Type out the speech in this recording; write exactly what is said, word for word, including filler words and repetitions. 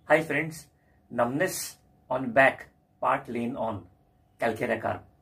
Hi friends, numbness on back, part lane on, Calcarea carb.